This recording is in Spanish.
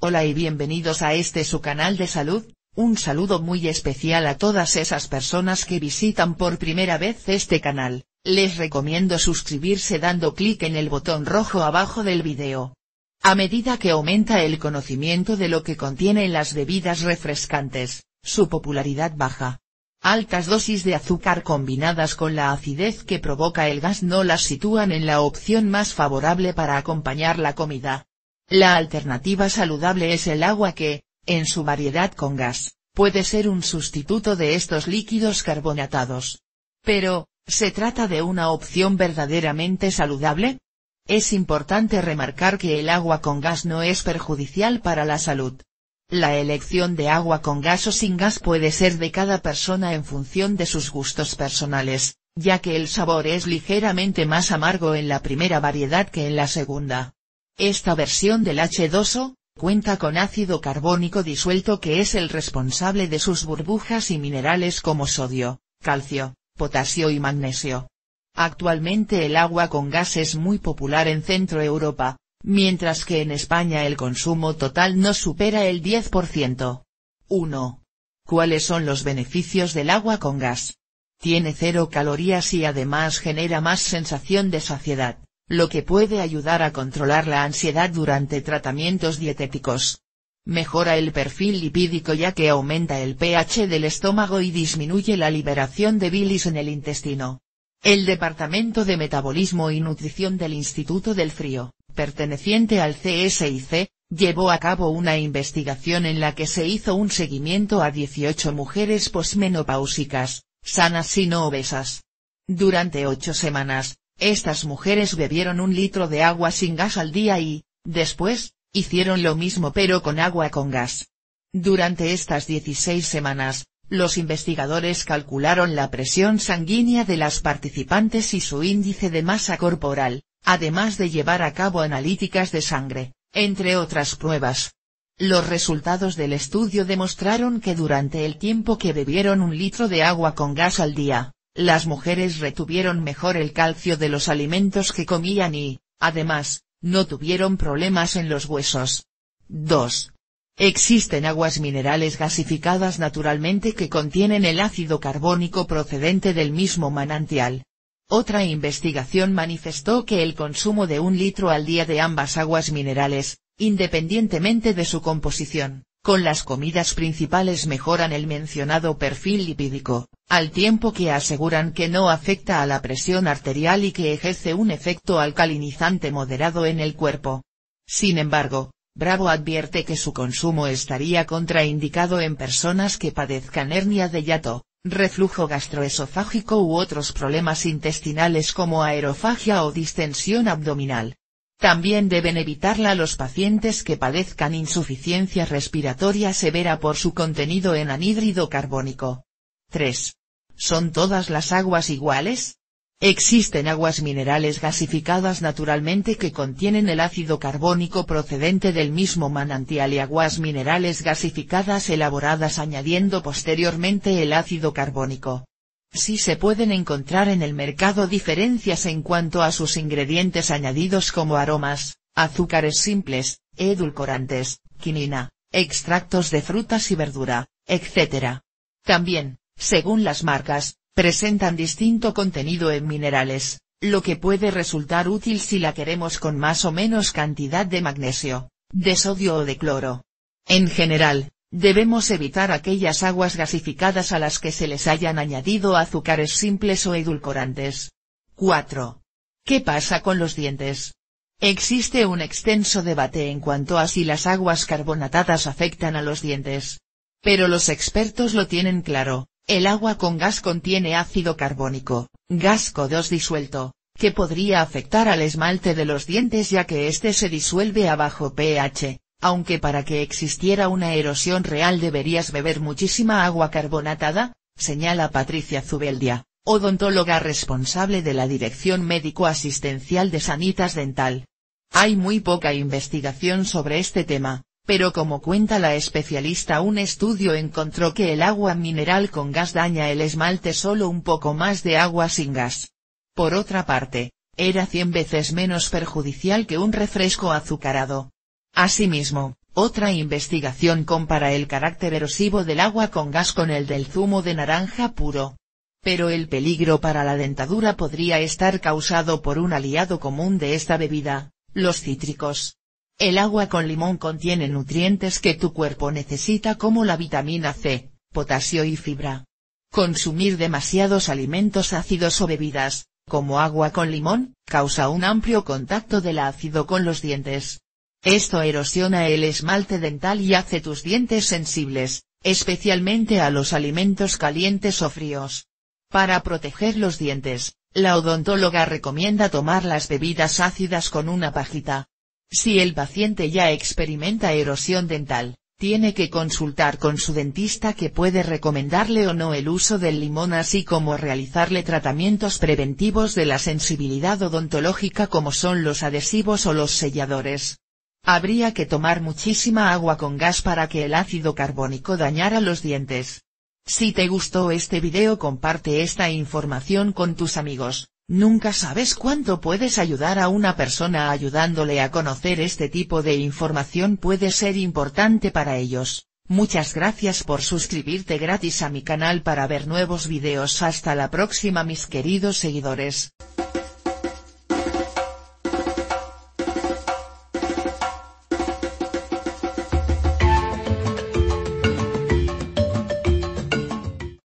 Hola y bienvenidos a su canal de salud. Un saludo muy especial a todas esas personas que visitan por primera vez este canal. Les recomiendo suscribirse dando clic en el botón rojo abajo del video. A medida que aumenta el conocimiento de lo que contienen las bebidas refrescantes, su popularidad baja. Altas dosis de azúcar combinadas con la acidez que provoca el gas no las sitúan en la opción más favorable para acompañar la comida. La alternativa saludable es el agua que, en su variedad con gas, puede ser un sustituto de estos líquidos carbonatados. Pero, ¿se trata de una opción verdaderamente saludable? Es importante remarcar que el agua con gas no es perjudicial para la salud. La elección de agua con gas o sin gas puede ser de cada persona en función de sus gustos personales, ya que el sabor es ligeramente más amargo en la primera variedad que en la segunda. Esta versión del H2O cuenta con ácido carbónico disuelto que es el responsable de sus burbujas y minerales como sodio, calcio, potasio y magnesio. Actualmente el agua con gas es muy popular en Centro Europa, mientras que en España el consumo total no supera el 10%. 1. ¿Cuáles son los beneficios del agua con gas? Tiene 0 calorías y además genera más sensación de saciedad, lo que puede ayudar a controlar la ansiedad durante tratamientos dietéticos. Mejora el perfil lipídico ya que aumenta el pH del estómago y disminuye la liberación de bilis en el intestino. El Departamento de Metabolismo y Nutrición del Instituto del Frío, perteneciente al CSIC, llevó a cabo una investigación en la que se hizo un seguimiento a 18 mujeres posmenopáusicas, sanas y no obesas. Durante 8 semanas, estas mujeres bebieron 1 litro de agua sin gas al día y, después, hicieron lo mismo pero con agua con gas. Durante estas 16 semanas, los investigadores calcularon la presión sanguínea de las participantes y su índice de masa corporal, además de llevar a cabo analíticas de sangre, entre otras pruebas. Los resultados del estudio demostraron que durante el tiempo que bebieron 1 litro de agua con gas al día, las mujeres retuvieron mejor el calcio de los alimentos que comían y, además, no tuvieron problemas en los huesos. 2. Existen aguas minerales gasificadas naturalmente que contienen el ácido carbónico procedente del mismo manantial. Otra investigación manifestó que el consumo de 1 litro al día de ambas aguas minerales, independientemente de su composición, con las comidas principales mejoran el mencionado perfil lipídico, al tiempo que aseguran que no afecta a la presión arterial y que ejerce un efecto alcalinizante moderado en el cuerpo. Sin embargo, Bravo advierte que su consumo estaría contraindicado en personas que padezcan hernia de hiato, reflujo gastroesofágico u otros problemas intestinales como aerofagia o distensión abdominal. También deben evitarla los pacientes que padezcan insuficiencia respiratoria severa por su contenido en anhídrido carbónico. 3. ¿Son todas las aguas iguales? Existen aguas minerales gasificadas naturalmente que contienen el ácido carbónico procedente del mismo manantial y aguas minerales gasificadas elaboradas añadiendo posteriormente el ácido carbónico. Sí se pueden encontrar en el mercado diferencias en cuanto a sus ingredientes añadidos como aromas, azúcares simples, edulcorantes, quinina, extractos de frutas y verdura, etc. También, según las marcas, presentan distinto contenido en minerales, lo que puede resultar útil si la queremos con más o menos cantidad de magnesio, de sodio o de cloro. En general, debemos evitar aquellas aguas gasificadas a las que se les hayan añadido azúcares simples o edulcorantes. 4. ¿Qué pasa con los dientes? Existe un extenso debate en cuanto a si las aguas carbonatadas afectan a los dientes. Pero los expertos lo tienen claro. El agua con gas contiene ácido carbónico, gas CO2 disuelto, que podría afectar al esmalte de los dientes ya que éste se disuelve a bajo pH, aunque para que existiera una erosión real deberías beber muchísima agua carbonatada, señala Patricia Zubeldia, odontóloga responsable de la Dirección Médico-Asistencial de Sanitas Dental. Hay muy poca investigación sobre este tema. Pero como cuenta la especialista, un estudio encontró que el agua mineral con gas daña el esmalte solo un poco más de agua sin gas. Por otra parte, era 100 veces menos perjudicial que un refresco azucarado. Asimismo, Otra investigación compara el carácter erosivo del agua con gas con el del zumo de naranja puro. Pero el peligro para la dentadura podría estar causado por un aliado común de esta bebida, los cítricos. El agua con limón contiene nutrientes que tu cuerpo necesita como la vitamina C, potasio y fibra. Consumir demasiados alimentos ácidos o bebidas, como agua con limón, causa un amplio contacto del ácido con los dientes. Esto erosiona el esmalte dental y hace tus dientes sensibles, especialmente a los alimentos calientes o fríos. Para proteger los dientes, la odontóloga recomienda tomar las bebidas ácidas con una pajita. Si el paciente ya experimenta erosión dental, tiene que consultar con su dentista que puede recomendarle o no el uso del limón así como realizarle tratamientos preventivos de la sensibilidad odontológica como son los adhesivos o los selladores. Habría que tomar muchísima agua con gas para que el ácido carbónico dañara los dientes. Si te gustó este video, comparte esta información con tus amigos. Nunca sabes cuánto puedes ayudar a una persona ayudándole a conocer este tipo de información puede ser importante para ellos. Muchas gracias por suscribirte gratis a mi canal para ver nuevos videos. Hasta la próxima mis queridos seguidores.